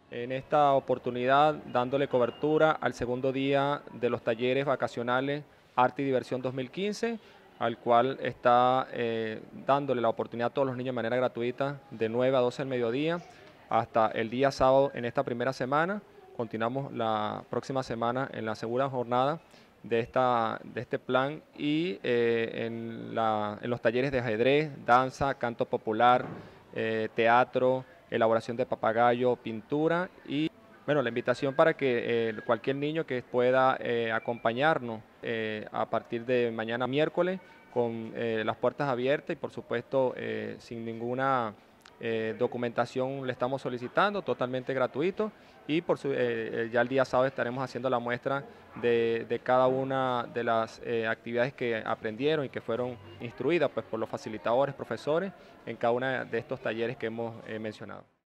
En esta oportunidad dándole cobertura al segundo día de los talleres vacacionales Arte y Diversión 2015, al cual está dándole la oportunidad a todos los niños de manera gratuita de 9 a 12 del mediodía hasta el día sábado en esta primera semana. Continuamos la próxima semana en la segunda jornada de este plan y en los talleres de ajedrez, danza, canto popular, teatro, elaboración de papagayo, pintura y bueno, la invitación para que cualquier niño que pueda acompañarnos a partir de mañana miércoles con las puertas abiertas y por supuesto sin ninguna documentación le estamos solicitando, totalmente gratuito y ya el día sábado estaremos haciendo la muestra de cada una de las actividades que aprendieron y que fueron instruidas pues, por los facilitadores, profesores en cada uno de estos talleres que hemos mencionado.